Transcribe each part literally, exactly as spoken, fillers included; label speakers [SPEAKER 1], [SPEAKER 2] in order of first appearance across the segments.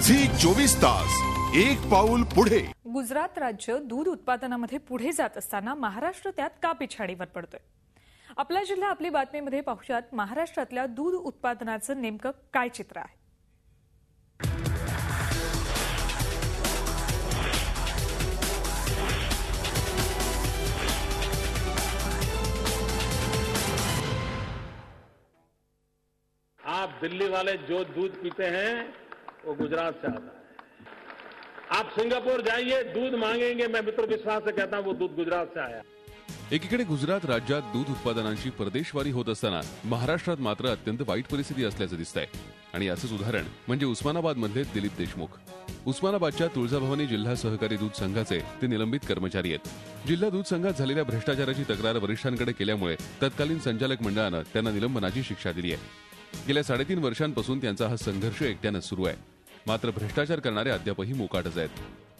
[SPEAKER 1] Zee चोवीस तास एक पाऊल पुढे।
[SPEAKER 2] गुजरात राज्य दूध उत्पादनामध्ये पुढे जात असताना महाराष्ट्र त्यात का पिछाडीवर पडतोय? आपला जिल्हा आपली बातमीमध्ये पाहुयात महाराष्ट्रातल्या दूध उत्पादनाचं नेमकं काय चित्र आहे।
[SPEAKER 3] आप दिल्ली वाले जो दूध पीते हैं वो गुजरात से आता है। आप सिंगापुर जाइए, दूध मांगेंगे, मैं मित्र विश्वास से कहता हूं वो दूध गुजरात से आया।
[SPEAKER 4] एकीकडे गुजरात राज्यात दूध उत्पादनांची परदेशवारी होत असताना महाराष्ट्रात मात्र अत्यंत वाईट परिस्थिती असल्याचं दिसतंय। आणि याचंच उदाहरण म्हणजे उस्मानाबाद मधले दिलीप देशमुख। उस्मानाबादच्या तुळजाभवानी जिल्हा सहकारी दूध संघाचे ते निलंबित कर्मचारी आहेत। जिल्हा दूध संघात झालेल्या भ्रष्टाचाराची तक्रार वरिष्ठांकडे केल्यामुळे तत्कालीन संचालक मंडळानं त्यांना निलंबनाची शिक्षा दिली आहे। गेल्या साडेतीन वर्षांपासून त्यांचा हा संघर्ष एकट्याने सुरू आहे। मात्र भ्रष्टाचार करणारे अद्यापही मोकाटच आहेत।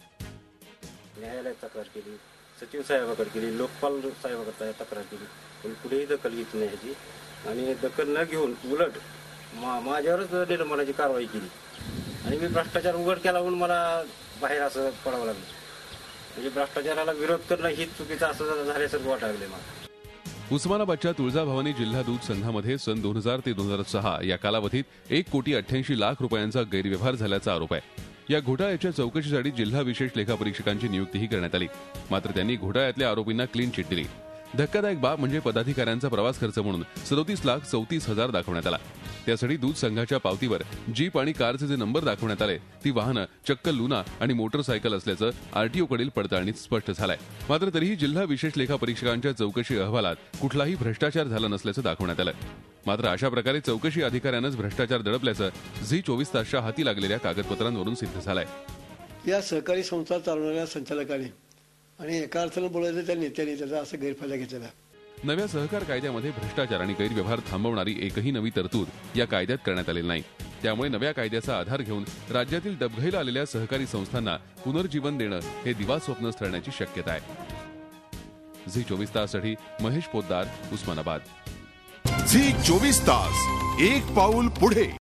[SPEAKER 5] न्यायालयात तक्रार केली, सचिव साहेबांकडे केली, लोकपाल साहेबांकडे तक्रार केली, पण कुठेही दखल घेतली नाही ह्याची। आणि दखल न घेऊन उलट माझ्यावरच निलंबनाची कारवाई केली आणि मी भ्रष्टाचार उघड केला म्हणून मला बाहेर असं पडावं लागलं। म्हणजे भ्रष्टाचाराला विरोध करणं ही चुकीचं असं झाल्यासारखं वाटायला लागले मला।
[SPEAKER 4] उस्मानाबादच्या तुळजाभवानी जिल्हा दूध संघामध्ये सन दोन हजार ते दोन हजार सहा या कालावधीत एक कोटी अठ्ठ्याऐंशी लाख रुपयांचा गैरव्यवहार झाल्याचा आरोप आहे। या घोटाळ्याच्या चौकशीसाठी जिल्हा विशेष लेखापरीक्षकांची नियुक्तीही करण्यात आली। मात्र त्यांनी घोटाळ्यातल्या आरोपींना क्लीन चिट दिली। धक्कादायक बाब म्हणजे पदाधिकाऱ्यांचा प्रवास खर्च म्हणून सदोतीस लाख चौतीस हजार दाखवण्यात आला। त्यासाठी दूध संघाच्या पावतीवर जीप आणि कारचे जे नंबर दाखवण्यात आले ती वाहनं चक्क लुना आणि मोटरसायकल असल्याचं आरटीओ कडील पडताळणीत स्पष्ट झालंय। मात्र तरीही जिल्हा विशेष लेखापरीक्षकांच्या चौकशी अहवालात कुठलाही भ्रष्टाचार झाला नसल्याचं दाखवण्यात आलं। मात्र अशा प्रकारे चौकशी अधिकाऱ्यांनाच भ्रष्टाचार दडपल्याचं झी चोवीस तासच्या हाती लागलेल्या कागदपत्रांवरून सिद्ध झालंय।
[SPEAKER 6] या सहकारी संस्था चालवणाऱ्या संचालकांनी आणि एका अर्थानं बोलायचं त्या नेत्यांनी त्याचा असा गैरफायदा घेतलेला।
[SPEAKER 4] नव्या सहकार कायद्यामध्ये भ्रष्टाचार आणि गैरव्यवहार थांबवणारी एकही नवी तरतूद या कायद्यात करण्यात आलेली नाही। त्यामुळे नव्या कायद्याचा आधार घेऊन राज्यातील डबघाईला आलेल्या सहकारी संस्थांना पुनर्जीवन देणं हे दिवास्वप्नच ठरण्याची शक्यता आहे। झी चोवीस ताससाठी महेश पोद्दार, उस्मानाबाद।
[SPEAKER 1] झी चोवीस तास एक पाऊल पुढे।